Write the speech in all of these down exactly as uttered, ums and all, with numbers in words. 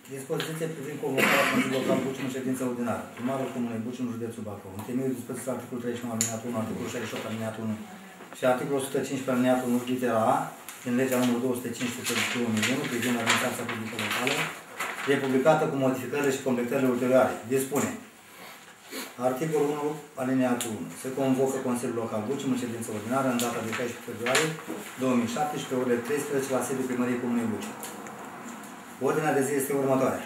Dispoziție privind convocarea Consiliului Local Bucium în ședință ordinară. Primarul Comunei Bucium, județul Bacău. În temeiul dispoziției articolul treizeci și nouă alineatul unu, articolul șaizeci și opt alineatul unu și articolul o sută cincisprezece alineatul unu litera A din legea numărul două sute cincisprezece pe două mii unu privind administrația publică locală, e publicată cu modificările și completările ulterioare. Dispune. Articolul unu, alineatul unu. Se convocă Consiliul Local Bucium în ședință ordinară în data de șaisprezece februarie două mii șaptesprezece, orele treisprezece, la sediul Primăriei Comunei Bucium. Ordinea de zi este următoarea.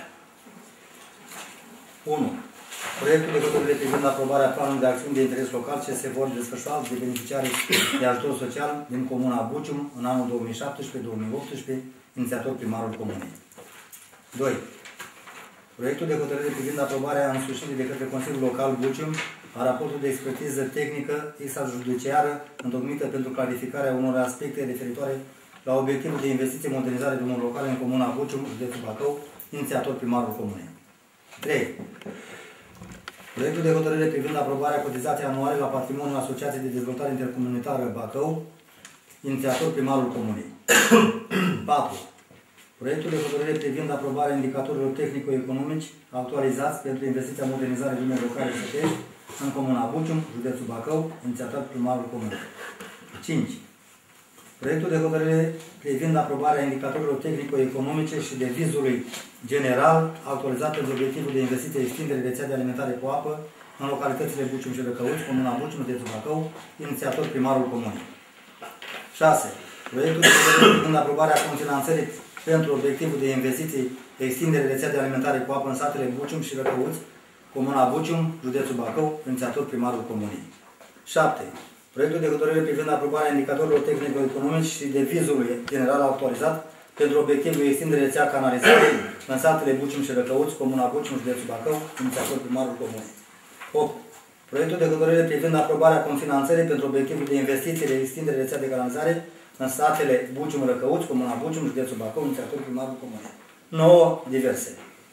unu. Proiectul de hotărâre privind aprobarea planului de acțiuni de interes local ce se vor desfășura de beneficiarii de ajutor social din Comuna Bucium în anul două mii șaptesprezece două mii optsprezece, inițiator primarul Comunei. doi. Proiectul de hotărâre privind aprobarea însușirii de către Consiliul Local Bucium a raportului de expertiză tehnică extrajudiciară întocmită pentru clarificarea unor aspecte referitoare la obiectivul de investiție modernizare de drumuri locale în Comuna Bucium, județul Bacău, inițiator primarul Comunei. trei. Proiectul de hotărâre privind aprobarea cotizației anuale la patrimoniul Asociației de Dezvoltare Intercomunitară Bacău, inițiator primarul Comunei. patru. Proiectul de hotărâre privind aprobarea indicatorilor tehnico-economici actualizați pentru investiția modernizare de drumuri locale sătești în Comuna Bucium, județul Bacău, inițiator primarul Comunei. cinci. Proiectul de hotărâre privind aprobarea indicatorilor tehnico-economice și de vizului general actualizat pentru obiectivul de investiție extindere rețea de alimentare cu apă în localitățile Bucium și Răcăuți, Comuna Bucium, județul Bacău, inițiator primarul Comunei. șase. Proiectul de hotărâre privind aprobarea confinanțării pentru obiectivul de investiții extindere rețea de alimentare cu apă în satele Bucium și Răcăuți, Comuna Bucium, județul Bacău, inițiator primarul Comunei. șapte. Proiectul de hotărâre privind aprobarea indicatorilor tehnico-economici și de vizului general actualizat pentru obiectivul extindere rețea canalizare în satele Bucium și Răcăuți, Comuna Bucium, județul Bacău, inițiator primarul Comunei. opt. Proiectul de hotărâre privind aprobarea confinanțării pentru obiectivul de investiții de extindere rețea de canalizare în satele Bucium, Răcăuți, Comuna Bucium, județul Bacău, inițiator primarul Comunei. nouă. Diverse.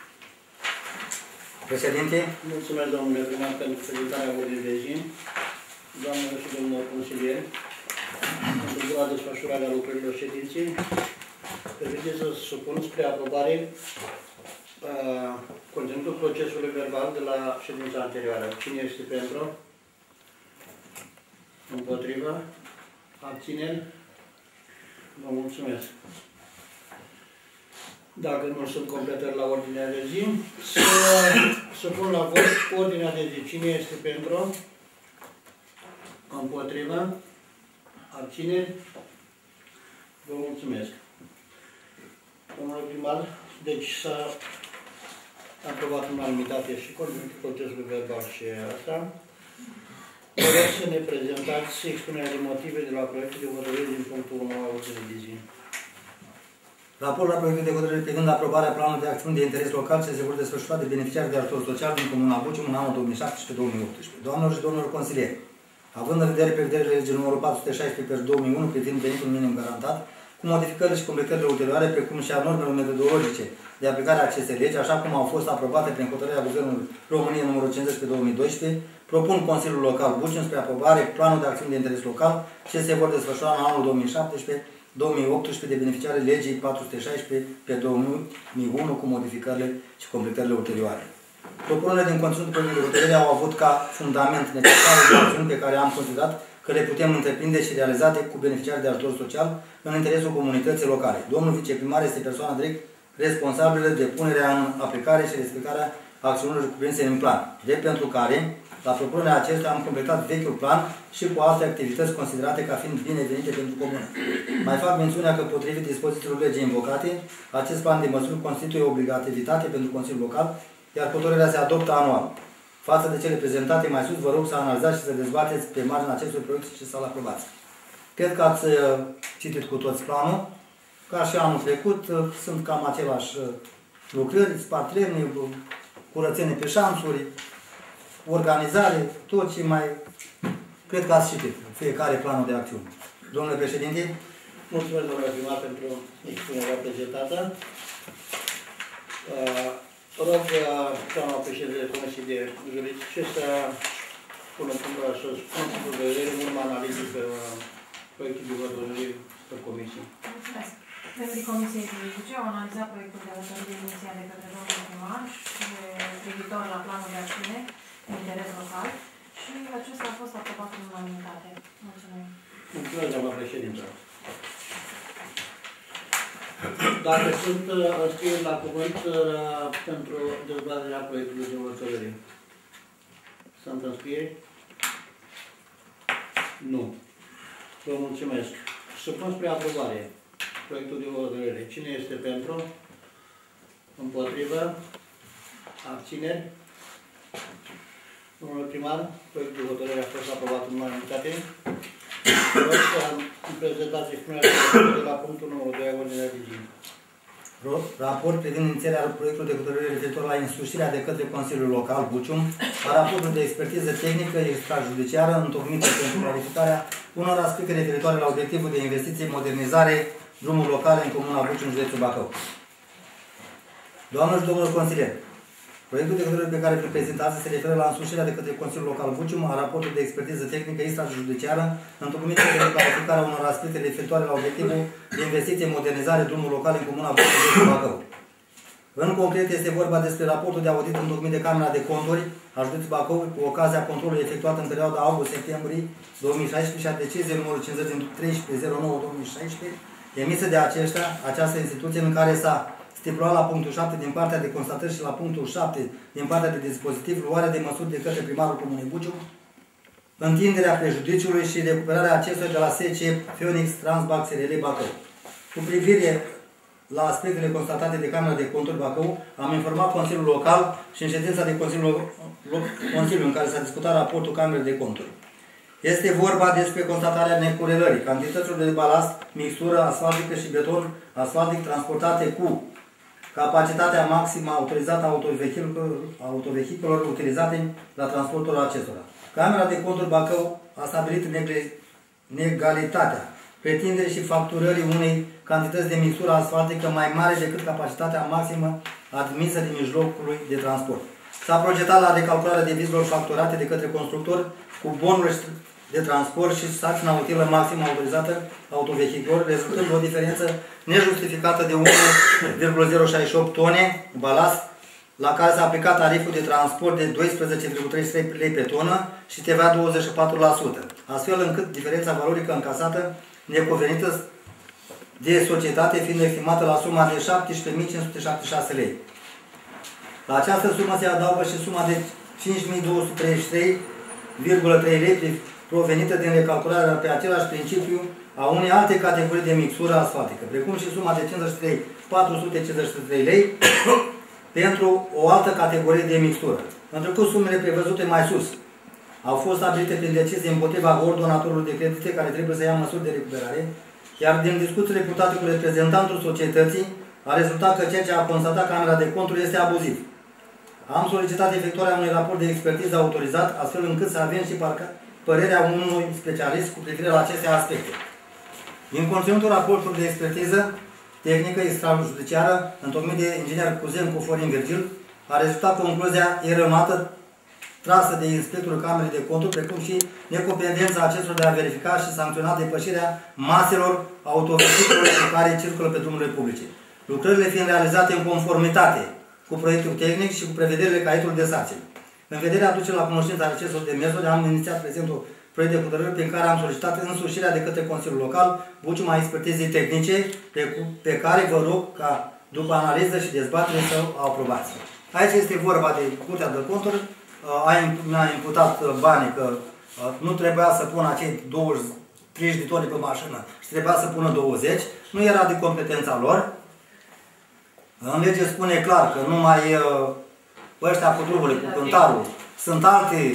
Președinte. Mulțumesc, domnule primar, pentru prezentarea ordinii de zi. Doamnelor și domnilor consilieri, pentru buna desfășurare a lucrărilor ședinței, permiteți să supun spre aprobare uh, conținutul procesului verbal de la ședința anterioară. Cine este pentru? Împotriva? Abțineri? Vă mulțumesc. Dacă nu sunt completări la ordinea de zi, să supun la vot ordinea de zi. Cine este pentru? Împotriva? Abțineri? Vă mulțumesc. Domnule primar, deci s-a aprobat în unanimitate și conținutul procesului verbal și asta. Vă rog să ne prezentați expunerea de motive de la proiectul de hotărâre din punctul unu a ordinii de zi. Raport la proiectul de hotărâre privind aprobarea planului de acțiuni de interes local ce se vor desfășura de beneficiari de ajutor social din Comuna Bucium în anul două mii șaptesprezece două mii optsprezece. Doamnelor și domnilor consilieri, având în vedere prevederile legii numărul patru sute șaisprezece pe două mii unu privind venitul minim garantat, cu modificările și completările ulterioare, precum și a normelor metodologice de aplicare a acestei legi, așa cum au fost aprobate prin hotărârea Guvernului României numărul cincizeci pe două mii doisprezece, propun Consiliul Local Bucium spre aprobare planul de acțiuni de interes local ce se vor desfășura în anul două mii șaptesprezece două mii optsprezece de beneficiarii legii patru sute șaisprezece pe două mii unu cu modificările și completările ulterioare. Propunerile din conținutul proiectului de hotărâre au avut ca fundament necesare de acțiuni pe care am considerat că le putem întreprinde și realizate cu beneficiari de ajutor social în interesul comunității locale. Domnul viceprimar este persoana direct responsabilă de punerea în aplicare și respectarea acțiunilor cuprinse în plan, drept pentru care, la propunerea acestuia, am completat vechiul plan și cu alte activități considerate ca fiind binevenite pentru comună. Mai fac mențiunea că, potrivit dispozițiilor legii invocate, acest plan de măsuri constituie obligativitate pentru Consiliul Local, iar hotărârea se adoptă anual. Față de cele prezentate mai sus, vă rog să analizați și să dezbateți pe marginea acestui proiect și să-l aprobați. Cred că ați citit cu toți planul. Ca și anul trecut, sunt cam același lucrări, spart lemne, curățenie pe șanțuri, organizare, tot ce mai... Cred că ați citit fiecare planul de acțiune. Domnule președinte. Mulțumesc, domnule primar, pentru expunerea prezentată. Rog, doamna președinte de Comisii de Juridice să pună punctul să spună punctul de vedere în urma analizei pe proiectul de hotărâre pe comisie. Mulțumesc. Membrii Comisiei Juridice au analizat proiectul de hotărâre inițial de către domnul primar și privitor la planul de acțiune de interes local și acesta a fost aprobat în unanimitate. Mulțumim. Mulțumesc, doamna președintă. Dacă sunt înscrieri la cuvânt pentru dezbaterea proiectului de hotărâre. Sunt înscrieri? Nu. Vă mulțumesc. Supun spre aprobare proiectul de hotărâre. Cine este pentru? Împotrivă? Abțineri? Domnul primar, proiectul de hotărâre a fost aprobat în unanimitate. Vă rog să prezentați expunerea de la punctul numărul doi a ordinea de zi. Raport privind inițierea proiectului de hotărâre referitor la însușirea de către Consiliul Local Bucium a raportului de expertiză tehnică extrajudiciară întocmită pentru clarificarea unor aspecte referitoare la obiectivul de investiție, modernizare, drumuri locale în Comuna Bucium, județul Bacău. Doamnă și domnul consilier, proiectul de hotărâre pe care îl prezentați se referă la însușirea de către Consiliul Local Bucium a raportului de expertiză tehnică extrajudiciară întocmită pentru clarificarea unor aspecte referitoare la obiectivul de investiție, modernizare, drumuri locale în Comuna Bucium, județul Bacău. În concret, este vorba despre raportul de audit întocmit de Camera de Conturi a județului Bacău cu ocazia controlului efectuat în perioada august-septembrie două mii șaisprezece și a deciziei numărul cincizeci din treisprezece zero nouă două mii șaisprezece emisă de aceștia, această instituție în care s-a stipulat la punctul șapte din partea de constatări și la punctul șapte din partea de dispozitiv luarea de măsuri de către primarul Comunei Bucium, întinderea prejudiciului și recuperarea acestuia de la S C Phoenix Transbank S R L Bacău. Cu privire la aspectele constatate de Camera de Conturi Bacău, am informat Consiliul Local și în ședința de Consiliul, Consiliul în care s-a discutat raportul Camerei de Conturi. Este vorba despre constatarea necurelării cantităților de balast, mixtură asfaltică și beton asfaltic transportate cu capacitatea maximă autorizată a autovehiculelor utilizate la transportul acestora. Camera de Conturi Bacău a stabilit negalitatea pretinderii și facturării unei cantități de mixtură asfaltică mai mare decât capacitatea maximă admisă din mijlocului de transport. S-a procedat la recalcularea devizilor facturate de către constructor cu bonurile de transport și sarcina utilă maximă autorizată autovehiculor, rezultând o diferență nejustificată de unu virgulă zero șaizeci și opt tone balast, la care s-a aplicat tariful de transport de doisprezece virgulă treizeci și trei lei pe tonă și T V A douăzeci și patru la sută, astfel încât diferența valorică încasată necuvenită de societate fiind estimată la suma de șaptesprezece mii cinci sute șaptezeci și șase lei. La această sumă se adaugă și suma de cinci mii două sute treizeci și trei virgulă trei lei provenită din recalcularea pe același principiu a unei alte categorii de mixură asfaltică, precum și suma de cincizeci și trei mii patru sute cincizeci și trei lei pentru o altă categorie de mixtură. În trecut, sumele prevăzute mai sus au fost stabilite prin decizie împotriva ordonatorului de credite care trebuie să ia măsuri de recuperare, iar din discuțiile purtate cu reprezentantul societății a rezultat că ceea ce a constatat Camera de Conturi este abuziv. Am solicitat efectuarea unui raport de expertiză autorizat, astfel încât să avem și părerea unui specialist cu privire la aceste aspecte. Din conținutul raportului de expertiză tehnică extrajudiciară, întocmit de inginer Cuzen cu Florin Virgil, a rezultat concluzia erronată trasă de inspectorul Camerei de Conturi, precum și necompetența acestor de a verifica și sancționa depășirea maselor autovehiculelor care circulă pe drumurile publice. Lucrările fiind realizate în conformitate cu proiectul tehnic și cu prevederile caietului de sarcini. În vederea aducerii la cunoștința acestor demersuri, am inițiat prezentul proiect de hotărâre prin care am solicitat însușirea de către Consiliul Local Bucium a expertizei tehnice, pe care vă rog ca, după analiză și dezbatere, să o aprobați. Aici este vorba de Curtea de Conturi, mi-a imputat banii că nu trebuia să pună acei douăzeci, treizeci de tone pe mașină și trebuia să pună douăzeci, nu era de competența lor. În lege spune clar că numai ăștia cu drumurile, cu cântarul, sunt alte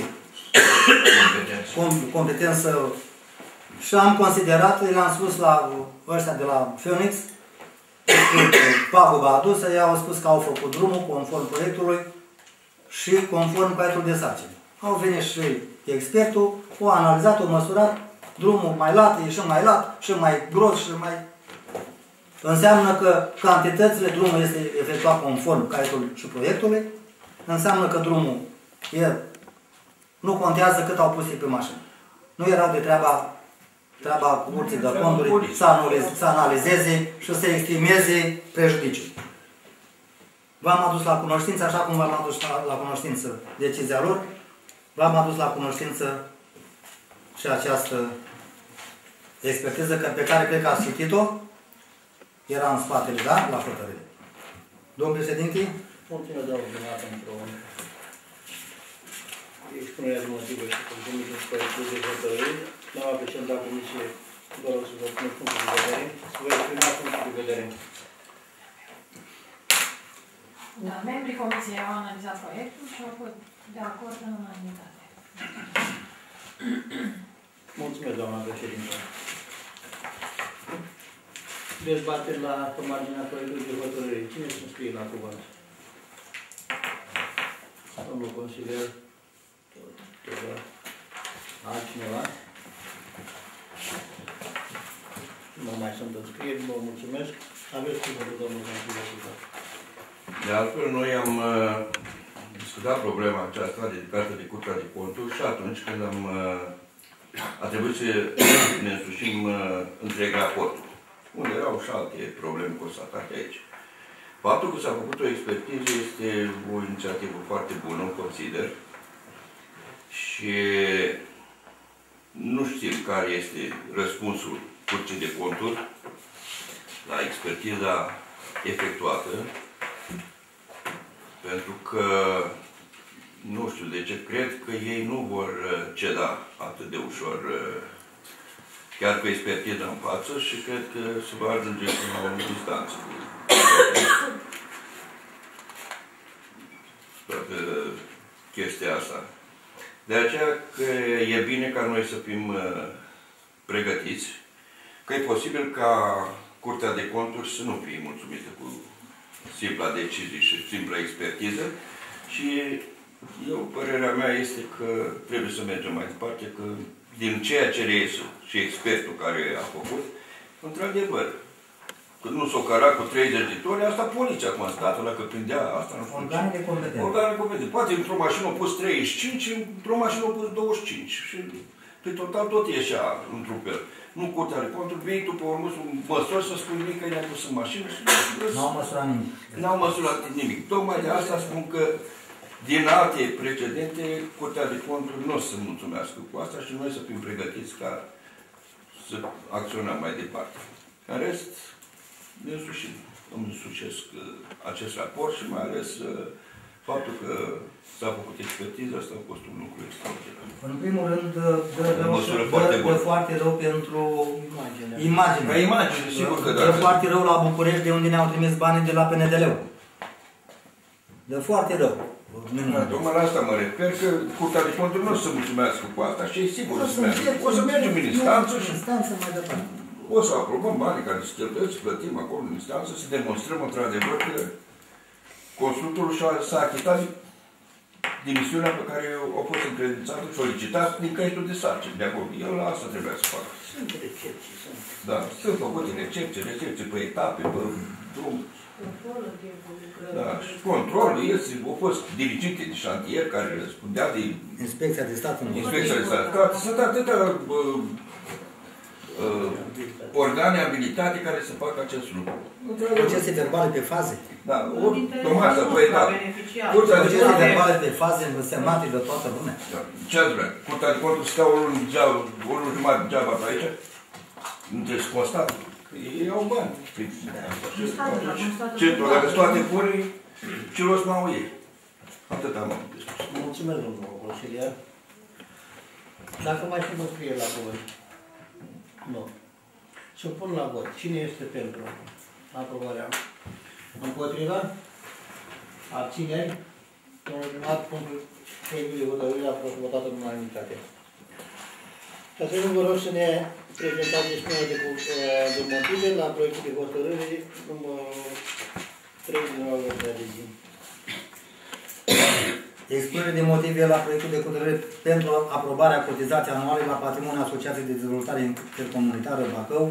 competență și am considerat, le-am spus la ăștia de la Phoenix, pagubă adusă, ei au spus că au făcut drumul conform proiectului și conform caietului de sarcini. Au venit și expertul, o analizat, o măsurat, drumul mai lat, e și mai lat, și mai gros, și mai... Înseamnă că cantitățile drumului este efectuat conform caietului și proiectului, înseamnă că drumul e, nu contează cât au pus pe mașină. Nu erau de treaba treaba curții de conturi să analizeze, să analizeze și să estimeze prejudiciul. V-am adus la cunoștință, așa cum v-am adus la, la cunoștință decizia lor, v-am adus la cunoștință și această expertiză pe care cred că ați citit-o, era în spatele, da? La hotărâre. Domnul președinte? Mulțumesc, doamnă primar, pentru expunerea de motive și pentru proiectul de hotărâre. Doamna președinte la comisie, vă rog să vă spuneți punctul de vedere, să vă exprimați punctul de vedere. Da, membrii comisiei au analizat proiectul și au fost de acord în unanimitate. Mulțumesc, doamna președinte. Dezbateri la marginea proiectului de hotărâre. Cine se înscrie la cuvânt? Domnul consilier, altcineva? Nu mai sunt înscrieri, vă mulțumesc. Aveți cuvântul, domnul consilier. De altfel, noi am uh, discutat problema aceasta dedicată de Curtea de Conturi și atunci când am, uh, a trebuit să ne însușim uh, întreg raportul, unde erau și alte probleme constatate aici. Faptul că s-a făcut o expertiză este o inițiativă foarte bună, o consider, și nu știm care este răspunsul Curții de Conturi la expertiza efectuată, pentru că nu știu de ce, cred că ei nu vor ceda atât de ușor chiar cu expertiza în față și cred că se va ajunge până la o distanță cu toată chestia asta. De aceea că e bine ca noi să fim pregătiți, că e posibil ca Curtea de Conturi să nu fie mulțumită cu simpla decizie și simpla expertiză și eu, părerea mea este că trebuie să mergem mai departe, că din ceea ce reiese și expertul care a făcut, într-adevăr, când nu s-o căra cu treizeci de tone, asta poliția a constatat, la că prindea asta, nu știu. Organele competente. Organele competente. Poate într-o mașină au pus treizeci și cinci, într-o mașină au pus douăzeci și cinci. Și pe total tot ieșea într-un fel. Nu Curtea de Conturi, vei tu pe urmă să măsori să spui nimic că i-ai pus în mașină și n-au măsurat nimic. N-au măsurat nimic. Tocmai de asta spun că din alte precedente, Curtea de Conturi nu o să mulțumească cu asta și noi să fim pregătiți ca să acționăm mai departe. În rest, ne însușim. Îmi însușesc acest raport și mai ales faptul că s-a făcut expertiză, asta a fost un lucru extraordinar. În primul rând, dă, dă, foarte, dă, dă foarte rău pentru imagine. Ca imagine, sigur că da. Dă foarte rău la București, de unde ne-au trimis banii de la P N D L-ul. Dă foarte rău. Tocmai la asta mă refer, că Curtea de Conturi nu o să mulțumească cu asta și e sigur să meargă. O să mergem în instanță și mai departe. o să aprobăm banii care se cheltuiesc, să plătim acolo în instanță, să demonstrăm într-adevăr că constructorul s-a achitat de misiunea pe care au fost încredințată, solicitați din căietul de sarcini de acolo. El la asta trebuia să facă. Sunt recepții, sunt. Da, sunt făcute recepții, recepții pe etape, pe drum. Da, și controlul este, au fost dirigite de șantier care răspundea de Inspecția de stat. Inspecția de stat. Sunt atâtea uh, uh, organe abilitate care să facă acest lucru. Procese verbale pe faze. Da, Tomașa, pe etapă. Procese verbale pe faze însemnate de toată lumea. Da. Ce ați vrea? Curtea de Conturi stă o lună jumătate degeaba pe aici? Nu trebuie să constat. Ei au bani. Centrul, dacă sunt toate furii, ce rost n-au ei. Atât am de spus. Mulțumesc, domnul consilier. Dacă mai sunt înscrieri la cuvânt. Nu. Să pun la vot. Cine este pentru aprobarea? Împotriva? Abțineri? Domnul primar, punctul proiectului de hotărâre a fost votat în unanimitate. Ca să nu vă rog să ne prezentați expunerea de, de motive la proiectul de hotărâre numărul trei din ordinea de zi. Expunere de motive la proiectul de hotărâre pentru aprobarea cotizației anuale la Patrimoniul Asociației de Dezvoltare Intercomunitară Bacău,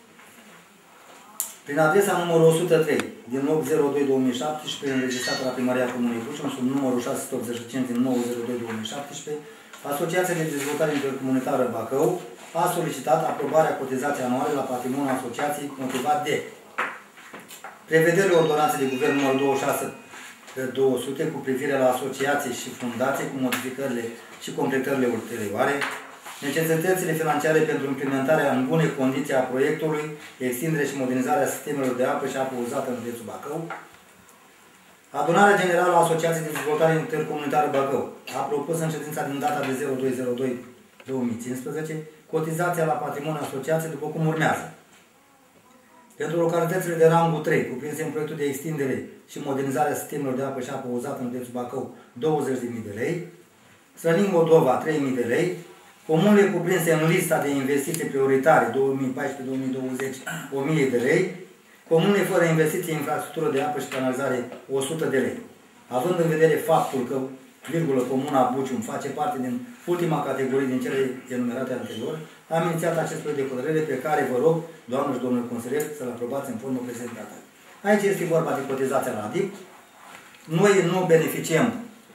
prin adresa numărul o sută trei din opt zero doi două mii șaptesprezece, înregistrată la Primăria Comunei Bucium, sub numărul șase sute optzeci și cinci din nouă zero doi două mii șaptesprezece, Asociația de Dezvoltare Intercomunitară Bacău a solicitat aprobarea cotizației anuale la patrimoniul asociației motivat de prevederile ordonanței de guvern numărul douăzeci și șase pe două sute cu privire la asociații și fundații cu modificările și completările ulterioare, necesitățile financiare pentru implementarea în bune condiții a proiectului, extindere și modernizarea sistemelor de apă și apă uzată în județul Bacău. Adunarea Generală a Asociației de Dezvoltare Intercomunitară Bacău a propus în ședința din data de zero doi zero doi două mii cincisprezece cotizația la patrimoniul asociației după cum urmează. Pentru localitățile de rangul trei, cuprinse în proiectul de extindere și modernizarea sistemelor de apă și apă uzată în județul Bacău, douăzeci de mii de lei, Slănin Moldova, trei mii de lei, comunele cuprinse în lista de investiții prioritare două mii paisprezece două mii douăzeci, o mie de lei, comunele fără investiții în infrastructură de apă și canalizare, o sută de lei. Având în vedere faptul că, virgulă, Comuna Bucium face parte din ultima categorie din cele enumerate anterior, am inițiat acest proiect de hotărâre pe care vă rog, doamnă și domnule consilier, să-l aprobați în formă prezentată. Aici este vorba de cotizația la A D I P. Noi nu beneficiem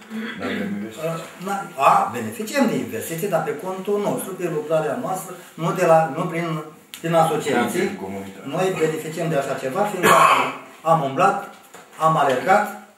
A, beneficiem de investiții, dar pe contul nostru, pe lucrarea noastră, nu, de la, nu prin, prin asociații. Noi beneficiem de așa ceva, fiindcă am umblat, am alergat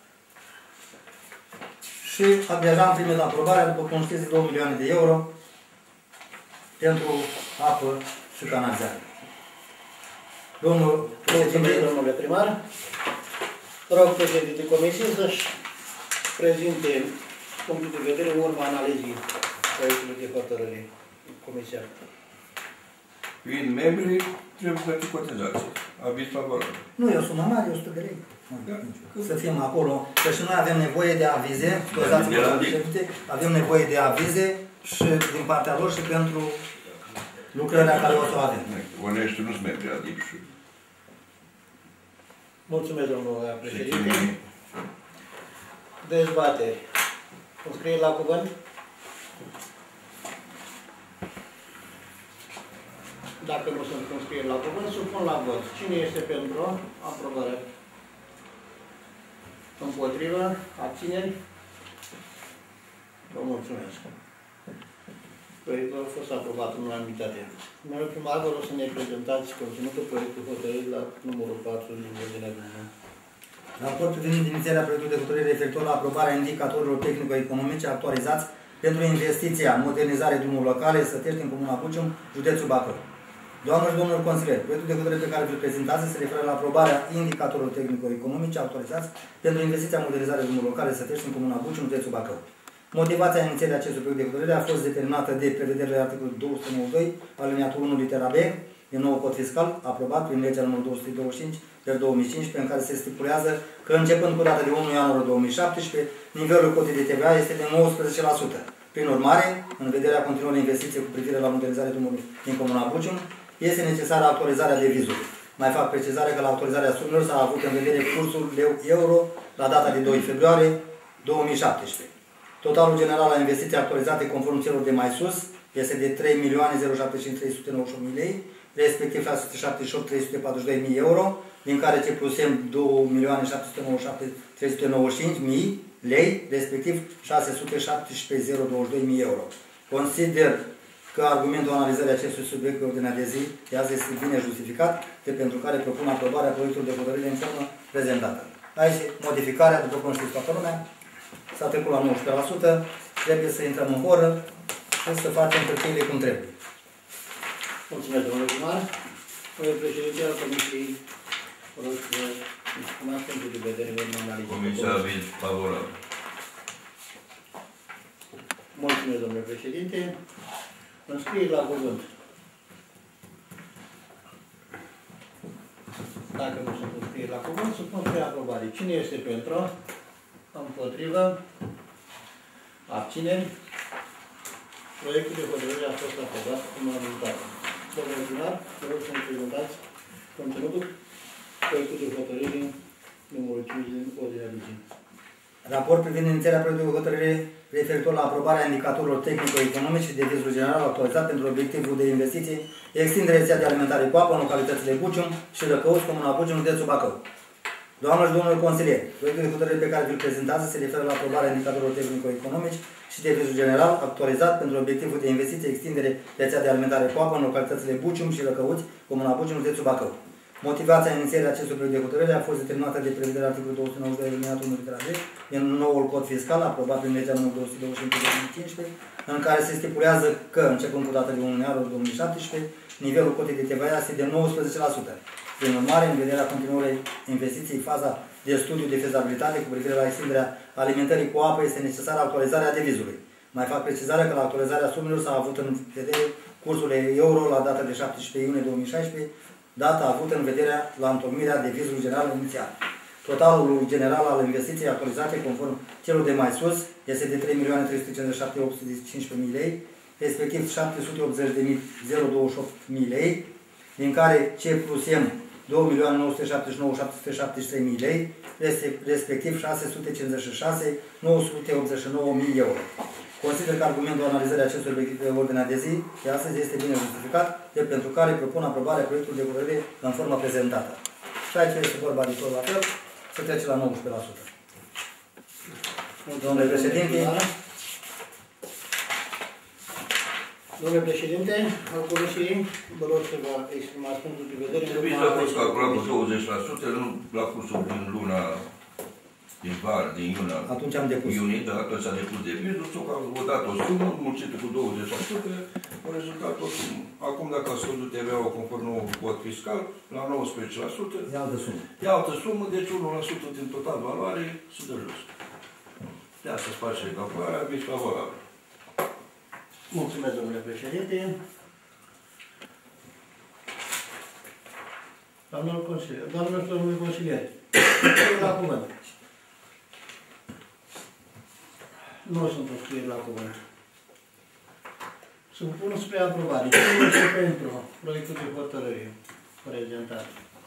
și deja am primit aprobarea, după cum știți, două milioane de euro pentru apă și canalizare. Domnul președinte, domnule primar, rog președinte comisiei să-și prezinte punctul de vedere în urma analizii proiectului de hotărâre comisia. Fiind membri, trebuie să fie cotizații. Aviz favorabil. Nu e o sumă mare, e o sută de lei. Da. Să fim acolo, că și noi avem nevoie de avize, scuzați-mă, avem nevoie de avize și din partea lor și pentru lucrarea care o să o avem. Onești nu-ți merge la D I P și... Mulțumesc, domnule președinte. Dezbateri. Înscrieri la cuvânt? Dacă nu sunt înscrieri la cuvânt, supun la vot. Cine este pentru aprobare? Împotrivă? Abțineri? Vă mulțumesc. Proiectul a fost aprobat în unanimitate. Domnul primar, vă rog să ne prezentați conținutul proiectului hotărâri la numărul patru din ordinea de zi. Raport privind inițierea proiectului de hotărâre referitor la aprobarea indicatorilor tehnico-economice actualizați pentru investiția în modernizare drumuri locale Sătești în Comuna Bucium, județul Bacău. Doamnă și domnul consilier, proiectul de hotărâre pe care vi-l prezentați se referă la aprobarea indicatorilor tehnico-economice actualizați pentru investiția în modernizare drumuri locale Sătești în Comuna Bucium, județul Bacău. Motivația inițierii acestui proiect de hotărâre a fost determinată de prevederile articolului două sute nouăzeci și doi, aliniatul unu, litera B, din nou cod fiscal, aprobat prin legea numărul două sute douăzeci și cinci pe două mii cincisprezece, în care se stipulează că începând cu data de unu ianuarie două mii șaptesprezece, nivelul cotei de T V A este de nouăsprezece la sută. Prin urmare, în vederea continuării investiției cu privire la modernizarea drumului din Comuna Bucium, este necesară actualizarea devizului. Mai fac precizarea că la actualizarea sumelor s-a avut în vedere cursul leu-euro la data de doi februarie două mii șaptesprezece. Totalul general al investiției actualizate conform celor de mai sus este de trei milioane șapte sute trei sute nouăzeci și opt mii lei, respectiv șase sute șaptezeci și opt mii trei sute patruzeci și doi euro, din care ce plusem două milioane șapte sute nouăzeci și șapte mii trei sute nouăzeci și cinci lei, respectiv șase sute șaptesprezece mii douăzeci și doi euro. Consider că argumentul analizării acestui subiect pe ordinea de zi de azi este bine justificat, de pentru care propun aprobarea proiectului de hotărâre în formă prezentată. Aici, modificarea, după cum știți toată lumea, s-a trecut la nouăsprezece la sută, trebuie să intrăm în horă și să facem hârtiile cum trebuie. Mulțumesc, domnule primar. Domnule președinte al Comisiei, vă rog să spuneați punctul de vedere în analiză. Comisia aviz favorabil. Mulțumesc, domnule președinte. Înscrieri la cuvânt. Dacă nu sunt înscrieri la cuvânt, supun spre aprobare. Cine este pentru? Împotrivă? Abțineri? Proiectul de hotărâre a fost aprobat în unanimitate. Domnule primar, vă rog să ne prezentați conținutul proiectului de hotărâre numărul cinci din ordinea de zi. Raport privind inițierea proiectului de hotărâre referitor la aprobarea indicatorilor tehnico-economice și devizul general actualizat pentru obiectivul de investiții, extinderea rețea de alimentare cu apă în localitățile Bucium și Răcăuți, Comuna Bucium, județul Bacău. Doamnă și domnule consilier, proiectul de hotărâre pe care vi-l prezentați se referă la aprobarea indicatorilor tehnico-economici și de vizul general actualizat pentru obiectivul de investiție, extindere rețea de alimentare cu apă în localitățile Bucium și Răcăuți, Comuna Bucium, județul Bacău. Motivația inițierii acestui proiect de hotărâre a fost determinată de prevederea articolului două sute nouăzeci și doi alineatul unu litera B din noul cod fiscal aprobat în legea numărul două sute douăzeci și cinci din două mii cincisprezece, în care se stipulează că, începând cu data de unu ianuarie două mii șaptesprezece, nivelul cotei de T V A este de nouăsprezece la sută. Prin urmare, în vederea continuării investiției, faza de studiu de fezabilitate cu privire la extinderea alimentării cu apă este necesară actualizarea devizului. Mai fac precizarea că la actualizarea sumelor s-a avut în vedere cursul euro la data de șaptesprezece iunie două mii șaisprezece, data avută în vederea la întocmirea devizului general inițial. Totalul general al investiției actualizate, conform celor de mai sus, este de trei milioane trei sute cincizeci și șapte mii opt sute cincisprezece mii lei, respectiv șapte sute optzeci de mii douăzeci și opt mii lei, din care C plus M două milioane nouă sute șaptezeci și nouă mii șapte sute șaptezeci și trei mii lei, respectiv șase sute cincizeci și șase mii nouă sute optzeci și nouă mii euro. Consider că argumentul analizării acestor obiective pe ordinea de zi de astăzi este bine justificat, de pentru care propun aprobarea proiectului de hotărâre în forma prezentată. Și aici este vorba de tot la fel, se trece la nouăsprezece la sută. Domnule președinte, Domnule președinte, al Comisiei, vă rog să vă exprimați punctul de vedere. Devizul a fost calculat cu douăzeci la sută, nu la cursul din luna din vară, din iunie. Atunci am depus. Iunie, da, atunci a depus devizul, s-o a dat o sumă, mulțită cu douăzeci la sută, a rezultat o sumă. Acum, dacă a scăzut T V A-ul conform nou cod fiscal, la nouăsprezece la sută, e altă sumă. E altă sumă, deci unu la sută din total valoare, se dă jos. De asta se face calcularea, aviz favorabil. Mulțumesc, domnule președinte. Doamnul consilier, doamnul și domnule consilier, la cuvânt. Nu sunt înscrieri la cuvânt. Supun spre aprobare. Cine este pentru proiectul de hotărâre prezentat?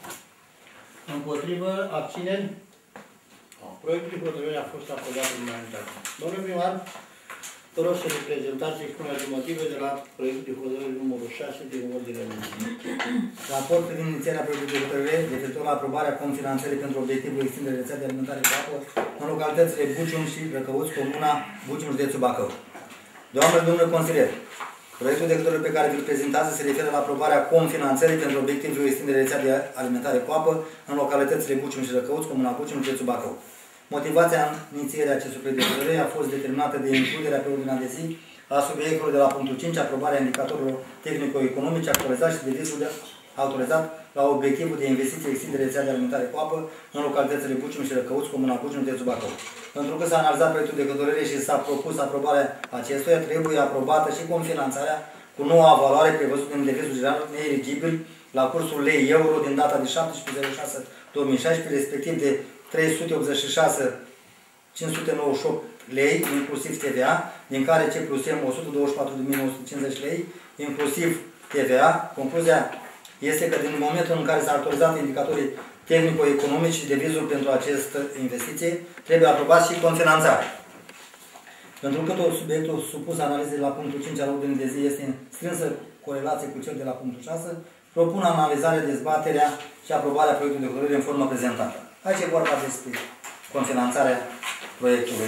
Împotrivă, abțineri? Proiectul de hotărâre a fost aprobat în unanimitate. Domnule primar, vă rog să ne prezentați expunerea de motive de la proiectul de hotărâre numărul șase din ordinea de zi. Raport privind inițierea proiectului de hotărâre referitor la aprobarea cofinanțării pentru obiectivul extinderea rețea de alimentare cu apă în localitățile Bucium și Răcăuți, Comuna Bucium, județul Bacău. Doamnă și domnule consilier, proiectul de hotărâre pe care vi-l prezentați se referă la aprobarea cofinanțării pentru obiectivul extinderea rețea de alimentare cu apă în localitățile Bucium și Răcăuți, Comuna Bucium, județul Bacău. Motivația inițierii acestui proiect de hotărâre a fost determinată de includerea pe ordinea de zi a subiectului de la punctul cinci, aprobarea indicatorilor tehnico-economice actualizați și de vizul de autorizat la obiectivul de investiție extindere rețea de alimentare cu apă în localitățile Bucium și Răcăuți, Comuna Bucium, județul Bacău. Pentru că s-a analizat proiectul de hotărâre și s-a propus aprobarea acestuia, trebuie aprobată și confinanțarea cu noua valoare prevăzută în devizul general neeligibil la cursul lei euro din data de șaptesprezece șase două mii șaisprezece, respectiv de trei sute optzeci și șase mii cinci sute nouăzeci și opt lei, inclusiv T V A, din care C plus M o sută douăzeci și patru de mii nouă sute cincizeci lei, inclusiv T V A. Concluzia este că din momentul în care s-a actualizat indicatorii tehnico-economici și devizul pentru această investiție, trebuie aprobat și confinanțarea. Pentru că tot subiectul supus analizei la punctul cinci al ordinii de zi este în strânsă corelație cu cel de la punctul șase, propun analizarea, dezbaterea și aprobarea proiectului de hotărâre în formă prezentată. Aici e vorba despre confinanțarea proiectului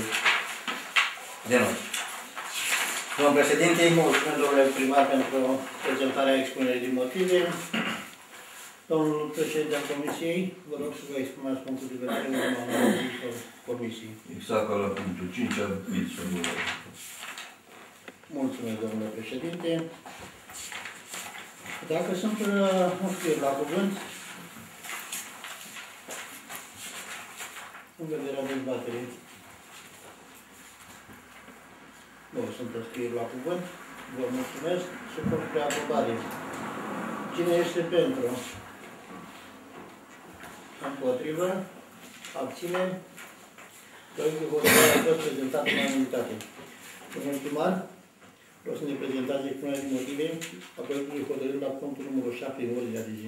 de noi. Domnul președinte, mulțumesc, domnule primar, pentru prezentarea expunerii de motive. Domnul președinte al Comisiei, vă rog să vă exprimați punctul de vedere în urma Comisiei. Exact ca la punctul cinci, aviz favorabil. Mulțumesc, domnule președinte. Dacă sunt înscrieri la cuvânt, în vederea dezbaterii. Nu sunt înscrieri la cuvânt. Vă mulțumesc. Supun spre aprobare. Cine este pentru? Împotrivă? Abține? Proiectul hotărâre a fost prezentat în unanimitate. Domnul primar, vreau să ne prezentați expunerea de motive a proiectului hotărâre la punctul numărul șapte în ordinea de zi.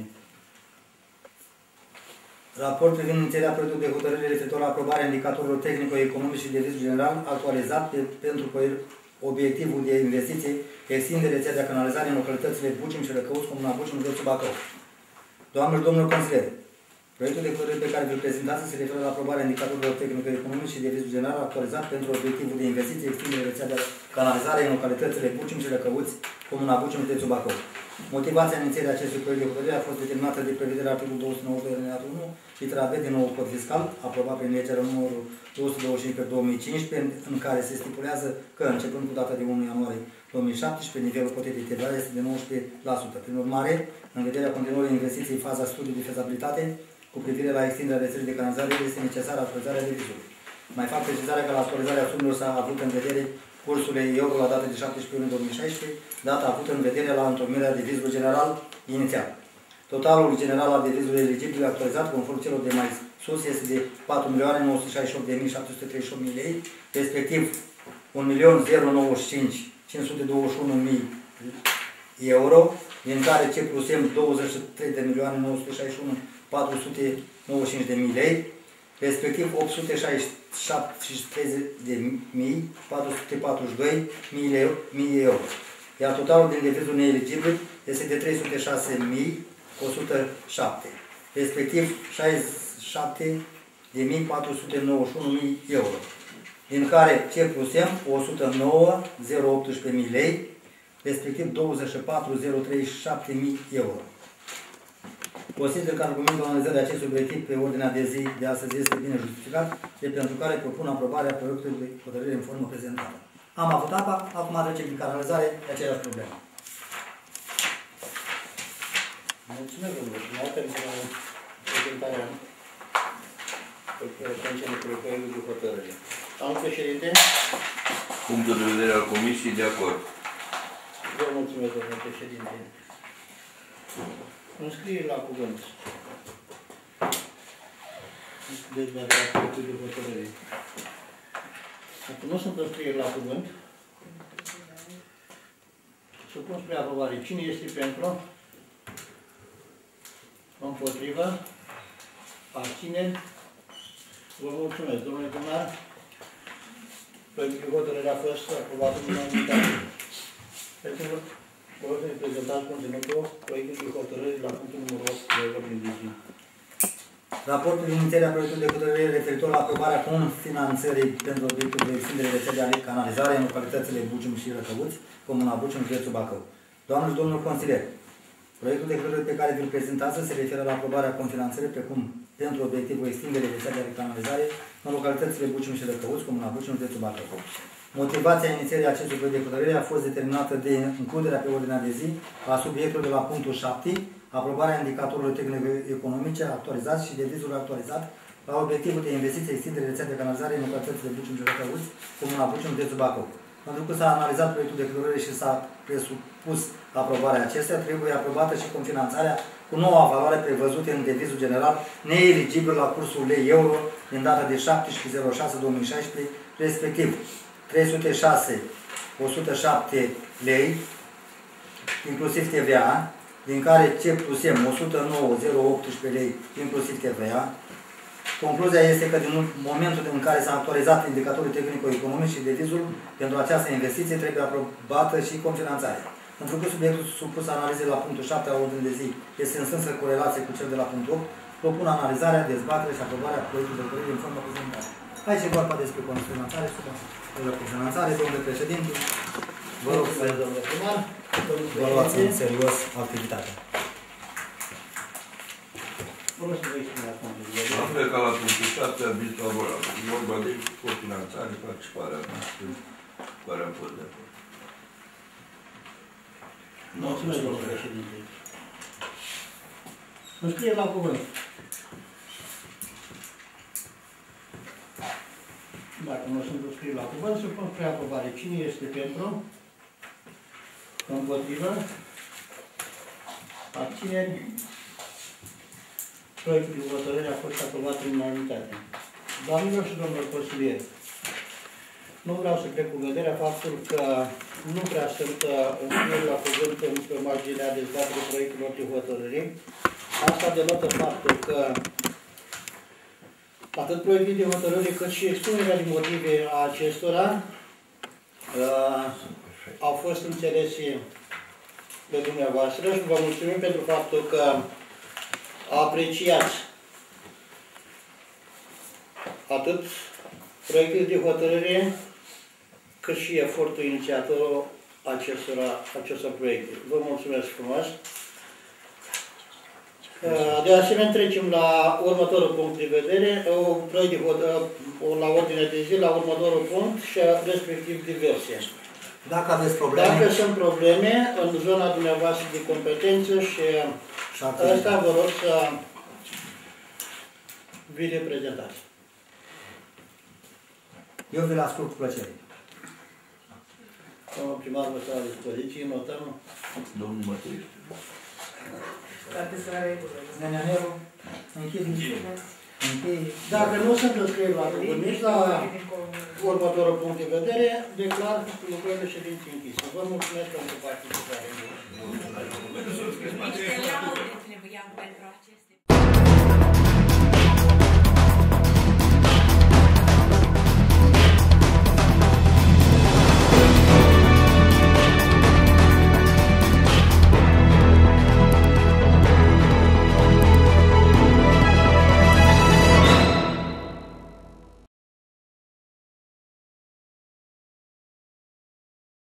Raport privind inițierea proiectului de hotărâre referitor la aprobarea indicatorilor tehnico-economici și de vizul general actualizat pe, pentru obiectivul de investiție extinde rețea de canalizare în localitățile Bucium și Răcăuți, Comuna Bucium, județul Bacău. Doamnă și domnul consilier, Proiectul de hotărâre pe care vi-l prezentați se referă la aprobarea indicatorilor tehnico-economici și de vizul general actualizat pentru obiectivul de investiție, extindere rețea de canalizare în localitățile Bucium și Răcăuți, Comuna Bucium, județul Bacău. Motivația inițierii acestui proiect de hotărâre a fost determinată de prevederea articolul două sute nouăzeci și doi alineatul unu litera B din nou cod fiscal, aprobat prin legea numărul două sute douăzeci și cinci pe două mii cincisprezece, în care se stipulează că, începând cu data de unu ianuarie două mii șaptesprezece, nivelul cotet de T V A este de nouăsprezece la sută. Prin urmare, în vederea continuării investiției în faza studiului de fezabilitate, cu privire la extinderea rețelei de canalizare, este necesară actualizarea revizului. Mai fac precizarea că la actualizarea summelor s-a avut în vedere cursul euro la data de șaptesprezece iunie două mii șaisprezece, data avută în vedere la întocmirea devizului general inițial. Totalul general al devizului eligibil actualizat, conform celor de mai sus, este de patru milioane nouă sute șaizeci și opt de mii șapte sute treizeci și opt lei, respectiv un milion nouăzeci și cinci mii cinci sute douăzeci și unu euro, din care C plus M douăzeci și trei de milioane nouă sute șaizeci și unu mii patru sute nouăzeci și cinci de lei, respectiv opt sute șaizeci și șapte de mii patru sute patruzeci și doi mii euro. Iar totalul din devizul neeligibil este de trei sute șase mii o sută șapte, respectiv șaizeci și șapte de mii patru sute nouăzeci și unu euro, din care C plus M o sută nouă mii optsprezece lei, respectiv douăzeci și patru mii treizeci și șapte euro. Consider că argumentul analizării acestui obiectiv pe ordinea de zi de astăzi este bine justificat, de pentru care propun aprobarea proiectului de hotărâre în formă prezentată. Am avut apa, acum trecem din canalizare, de aceeași problemă. Mulțumesc, domnule primar, pentru prezentarea conținutului proiectului de hotărâre. Domnul președinte? Punctul de vedere al Comisiei, de acord. Vă mulțumesc, domnule președinte. Înscrieri la cuvânt. Dezbaterea proiectului de hotărâre. Dacă nu sunt înscrieri la cuvânt, supun spre aprobare. Cine este pentru? Împotrivă? Abțineri? Vă mulțumesc, domnule primar. Proiectul de hotărâre a fost aprobat în unanimitate. Pentru vă rog să-mi prezentați conținutul proiectului de hotărâre la punctul numărul opt de ordine de zi. Raportul inițierea proiectului de hotărâre referitor la aprobarea confinanțării pentru obiectul de extindere rețele de canalizare în localitățile Bucium și Răcăuți, Comuna Bucium, județul Bacău. Doamnă și domnul consilier, proiectul de hotărâre pe care vi-l prezentați se referă la aprobarea confinanțării precum pentru obiectivul extinderii rețelei de canalizare în localitățile Bucium și Răcăuți, Comuna Bucium, județul Bacău. Motivația inițierii acestui proiect de hotărâre a fost determinată de includerea pe ordinea de zi a subiectului de la punctul șapte, aprobarea indicatorilor tehnico-economice actualizați și devizul actualizat la obiectivul de investiție, extindere rețea de canalizare în localitățile Bucium și Răcăuți, Comuna Bucium, județul Bacău. Pentru că s-a analizat proiectul de hotărâre și s-a presupus aprobarea acestea, trebuie aprobată și confinanțarea cu noua valoare prevăzută în devizul general neeligibil la cursul lei euro din data de șaptesprezece șase două mii șaisprezece, respectiv trei sute șase mii o sută șapte lei, inclusiv T V A, din care C plus M o sută nouă mii optsprezece lei, inclusiv T V A. Concluzia este că din momentul în care s-a actualizat indicatorii tehnico-economici și devizul pentru această investiție, trebuie aprobată și confinanțarea. Pentru că subiectul supus analizei la punctul șapte al ordinii de zi este în strânsă corelație cu cel de la punctul opt, propun analizarea, dezbaterea și aprobarea proiectului de hotărâre în formă prezentată. Aici e vorba despre confinanțare și confinanțare, domnule președinte. Vă rog să vă luați în serios activitatea. La fel ca la punctul șapte, am zis favorabil. E vorba de cofinanțare, participarea noastră, care am fost de acord. Mulțumesc, domnule președinte. Înscriere la cuvânt. Dacă nu sunt înscrieri la cuvânt, supun spre aprobare. Cine este pentru? Împotrivă? Abțineri? Proiectul de hotărâre a fost aprobat în unanimitate. Doamnelor și domnilor consilieri, nu vreau să trec cu vederea faptul că nu prea sunt înscrieri la cuvânt pe marginea dezbaterii proiectelor de hotărâre. Asta denotă faptul că atât proiectul de hotărâre cât și expunerea de motive a acestora uh, au fost înțelese de dumneavoastră și vă mulțumim pentru faptul că apreciați atât proiectul de hotărâre, cât și efortul inițiatorul acestora, acestor proiecte. Vă mulțumesc frumos! De asemenea, trecem la următorul punct de vedere, o proiect de hotărâre, la ordinea de zi, la următorul punct, și respectiv diverse. Dacă aveți probleme... Dacă sunt probleme în zona dumneavoastră de competență și asta vă rog să vi le prezentați. Eu vi-l ascult cu plăcere. Domnul primar, vă stau la dispoziție, notăm. Domnul Mătăiești. Nenea Nelu, închide. Închide. Dacă nu sunt înscrieri la cuvânt, nici la următorul punct de vedere, declar lucrările ședinței închise. Vă mulțumesc pentru participare. Niște laude trebuiau pentru aceste...